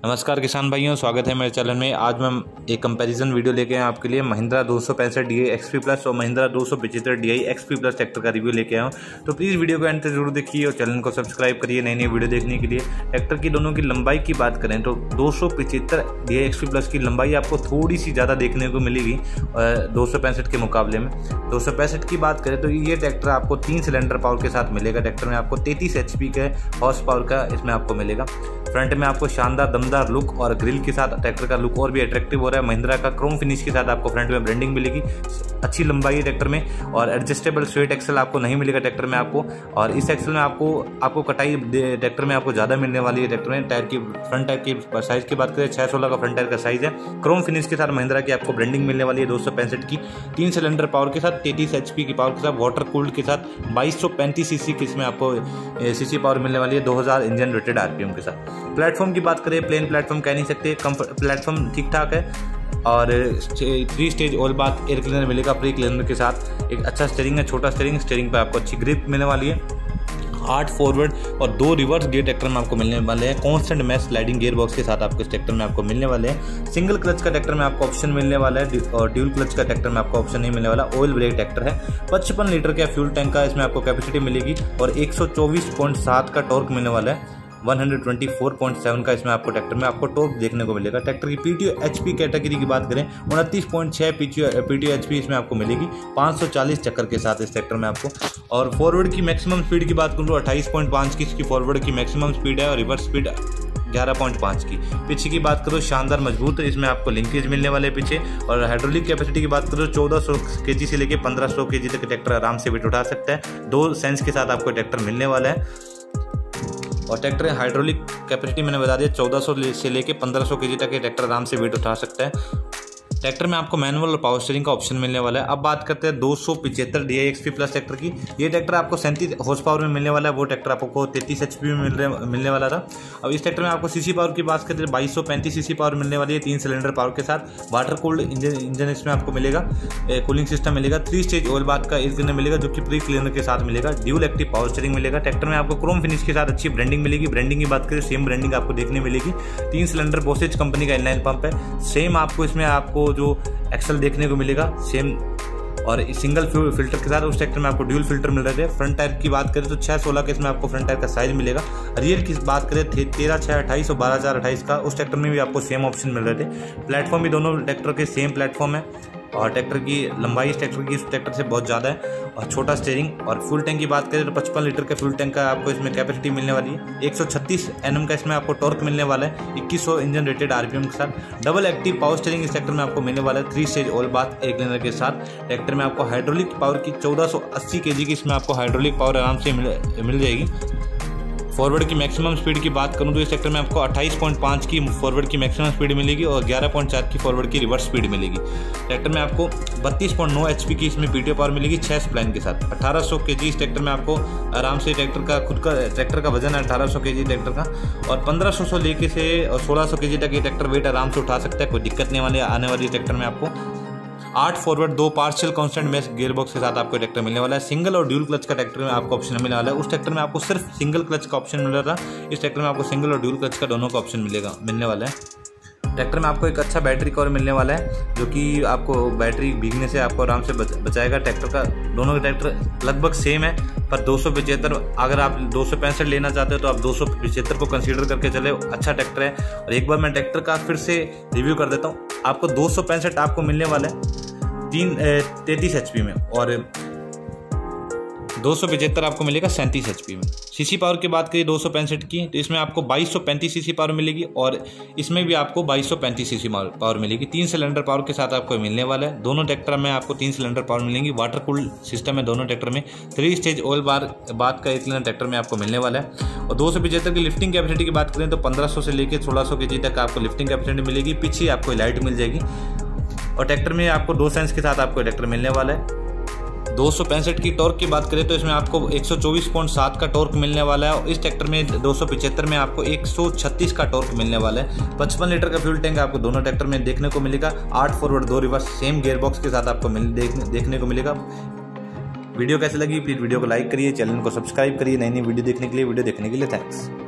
नमस्कार किसान भाइयों, स्वागत है मेरे चैनल में। आज मैं एक कंपैरिजन वीडियो लेके आया आपके लिए महिंद्रा 265 DI XP प्लस और Mahindra 275 DI XP plus tractor का रिव्यू लेके आया हूँ। तो प्लीज़ वीडियो को एंड तक जरूर देखिए और चैनल को सब्सक्राइब करिए नई नई वीडियो देखने के लिए। ट्रैक्टर की दोनों की लंबाई की बात करें तो 275 DI XP प्लस की लंबाई आपको थोड़ी सी ज़्यादा देखने को मिलेगी 265 के मुकाबले में। 265 की बात करें तो ये ट्रैक्टर आपको 3 सिलेंडर पावर के साथ मिलेगा। ट्रैक्टर में आपको 33 HP के हॉर्स पावर का इसमें आपको मिलेगा। फ्रंट में आपको शानदार दमदार लुक और ग्रिल के साथ ट्रैक्टर का लुक और भी अट्रैक्टिव हो रहा है। महिंद्रा का क्रोम फिनिश के साथ आपको फ्रंट में ब्रांडिंग मिलेगी। अच्छी लंबाई है ट्रैक्टर में और एडजस्टेबल स्ट्रेट एक्सल आपको नहीं मिलेगा ट्रैक्टर में आपको। और इस एक्सल में आपको कटाई ट्रैक्टर में आपको ज़्यादा मिलने वाली है। ट्रैक्टर में टायर की फ्रंट टायर की साइज की बात करें 616 का फ्रंट टायर का साइज है। क्रोम फिनिश के साथ महिंद्रा की आपको ब्रांडिंग मिलने वाली है 265 की। 3 सिलेंडर पावर के साथ 33 HP की पावर के साथ वाटर कूल्ड के साथ 2235 सीसी की इसमें आपको सीसी पावर मिलने वाली है 2000 इंजन रेटेड RPM के साथ। प्लेटफॉर्म की बात करें, प्लेन प्लेटफॉर्म कह नहीं सकते, प्लेटफॉर्म ठीक ठाक है और 3 stage oil bath air cleaner मिलेगा प्री क्लीनर के साथ। एक अच्छा स्टीयरिंग है, छोटा स्टीयरिंग पे आपको अच्छी ग्रिप मिलने वाली है। 8 फॉरवर्ड और 2 रिवर्स गियर ट्रैक्टर में आपको मिलने वाले हैं। Constant mesh sliding gear box के साथ आपको इस ट्रैक्टर में आपको मिलने वाले हैं। सिंगल क्लच का ट्रैक्टर में आपको ऑप्शन मिलने वाला है और ड्यूल क्लच का ट्रैक्टर में आपको ऑप्शन नहीं मिलने वाला। ऑयल ब्रेक ट्रैक्टर है। 55 लीटर का फ्यूल टैंक का इसमें आपको कैपेसिटी मिलेगी और 124.7 का टॉर्क मिलने वाला है। 124.7 का इसमें आपको ट्रैक्टर में आपको टॉर्क देखने को मिलेगा। ट्रैक्टर की PTO HP कैटेगरी की बात करें 29.6 PTO HP इसमें आपको मिलेगी 540 चक्कर के साथ इस ट्रैक्टर में आपको। और फॉरवर्ड की मैक्सिमम स्पीड की बात करूँ तो 28.5 की इसकी फॉरवर्ड की मैक्सिमम स्पीड है और रिवर्स स्पीड 11.5 की। पीछे की बात करो शानदार मजबूत है, इसमें आपको लिंकेज मिलने वाले पीछे। और हाइड्रोलिक कैपेसिटी की बात करो 1400 kg से लेकर 1500 kg तक ट्रैक्टर आराम से वेट उठा सकता है। 2 सेंस के साथ आपको ट्रैक्टर मिलने वाला है। और ट्रैक्टर हाइड्रोलिक कैपेसिटी मैंने बता दिया 1400 से लेकर 1500 kg तक ये ट्रैक्टर आराम से वेट उठा सकता है। ट्रैक्टर में आपको मैनुअल और पावर स्टीयरिंग का ऑप्शन मिलने वाला है। अब बात करते हैं 275 DI XP प्लस ट्रैक्टर की। ये ट्रैक्टर आपको 37 हॉर्स पावर में मिलने वाला है, वो ट्रैक्टर आपको 33 HP में मिलने वाला था। अब इस ट्रैक्टर में आपको सीसी पावर की बात करते हैं 2235 सीसी पावर मिलने वाली है 3 सिलेंडर पावर के साथ। वाटर कूल्ड इंजन इसमें आपको मिलेगा, कूलिंग सिस्टम मिलेगा। 3 स्टेज ऑयल बाथ का एयर क्लीनर मिलेगा जो कि प्री क्लीनर के साथ मिलेगा। ड्यूल एक्टिव पावर स्टीयरिंग मिलेगा। ट्रैक्टर में आपको क्रोम फिनिश के साथ अच्छी ब्रांडिंग मिलेगी। ब्रांडिंग की बात करें सेम ब्रांडिंग आपको देखने मिलेगी। 3 सिलेंडर बोसेज कंपनी का इनलाइन पंप है। सेम आपको इसमें आपको जो एक्सल देखने को मिलेगा सेम और सिंगल फिल्टर के साथ उस ट्रैक्टर में आपको ड्यूल फिल्टर मिल रहे थे। फ्रंट टायर की बात करें तो 616 के इसमें आपको फ्रंट टायर का साइज मिलेगा। रियर की बात करें 13/6/28 और 12/4/28 का उस ट्रैक्टर में भी आपको सेम ऑप्शन मिल रहे थे। प्लेटफॉर्म भी दोनों ट्रैक्टर के सेम प्लेटफॉर्म है और ट्रैक्टर की लंबाई इस ट्रैक्टर से बहुत ज़्यादा है और छोटा स्टीयरिंग। और फ्यूल टैंक की बात करें तो 55 लीटर के फ्यूल टैंक का आपको इसमें कैपेसिटी मिलने वाली है। 136 Nm का इसमें आपको टॉर्क मिलने वाला है 2100 इंजन रेटेड RPM के साथ। डबल एक्टिव पावर स्टीयरिंग इस ट्रैक्टर में आपको मिलने वाला है 3 stage oil bath air cleaner के साथ। ट्रैक्टर में आपको हाइड्रोलिक पावर की 1480 kg की इसमें आपको हाइड्रोलिक पावर आराम से मिल जाएगी। फॉरवर्ड की मैक्सिमम स्पीड की बात करूं तो इस सेक्टर में आपको 28.5 की फॉरवर्ड की मैक्सिमम स्पीड मिलेगी और 11.4 की फॉरवर्ड की रिवर्स स्पीड मिलेगी। ट्रैक्टर में आपको 32.9 HP की इसमें PTO पावर मिलेगी 6 स्प्लाइन के साथ। 1800 kg इस ट्रैक्टर में आपको आराम से ट्रैक्टर का वजन है 1800 kg ट्रैक्टर का। और 1500 से लेके से 1600 kg तक ये ट्रैक्टर वेट आराम से उठा सकता है, कोई दिक्कत नहीं आने वाली ट्रैक्टर में आपको। 8 forward 2 partial constant mesh gear box के साथ आपको ट्रैक्टर मिलने वाला है। सिंगल और ड्यूल क्लच का ट्रैक्टर में आपको ऑप्शन मिलने वाला है। उस ट्रैक्टर में आपको सिर्फ सिंगल क्लच का ऑप्शन मिल रहा था, इस ट्रैक्टर में आपको सिंगल और ड्यूल क्लच का दोनों का ऑप्शन मिलने वाला है। ट्रैक्टर में आपको एक अच्छा बैटरी कवर मिलने वाला है जो कि आपको बैटरी भीगने से आपको आराम से बचाएगा। ट्रैक्टर का दोनों ट्रैक्टर लगभग सेम है पर 275 अगर आप 265 लेना चाहते हो तो आप 275 को कंसीडर करके चले, अच्छा ट्रैक्टर है। और एक बार मैं ट्रैक्टर का फिर से रिव्यू कर देता हूँ। आपको 265 आपको मिलने वाला है 33 HP में और 275 आपको मिलेगा 37 HP में। सीसी पावर की बात करिए 265 की तो इसमें आपको 2235 सीसी पावर मिलेगी और इसमें भी आपको 2235 सीसी पावर मिलेगी। 3 सिलेंडर पावर के साथ आपको मिलने वाला है। दोनों ट्रैक्टर में आपको 3 सिलेंडर पावर मिलेंगी। वाटर कूल्ड सिस्टम है दोनों ट्रैक्टर में। 3 स्टेज ऑयल बाथ का 1 क्लीनर ट्रैक्टर में आपको मिलने वाला है। और 275 की लिफ्टिंग कैपेसिटी की बात करें तो 1500 से लेकर 1600 kg तक आपको लिफ्टिंग कैपेसिटी मिलेगी। पीछे आपको लाइट मिल जाएगी और ट्रैक्टर में आपको 2 सेंस के साथ आपको ट्रैक्टर मिलने वाला है। 265 की टॉर्क की बात करें तो इसमें आपको 124.7 का टॉर्क मिलने वाला है और इस ट्रैक्टर में 275 में आपको 136 का टॉर्क मिलने वाला है। 55 लीटर का फ्यूल टैंक आपको दोनों ट्रैक्टर में देखने को मिलेगा। 8 forward 2 reverse same gear box के साथ आपको देखने को मिलेगा। वीडियो कैसे लगी प्लीज़ वीडियो को लाइक करिए, चैनल को सब्सक्राइब करिए नई नई वीडियो देखने के लिए। वीडियो देखने के लिए थैंक्स।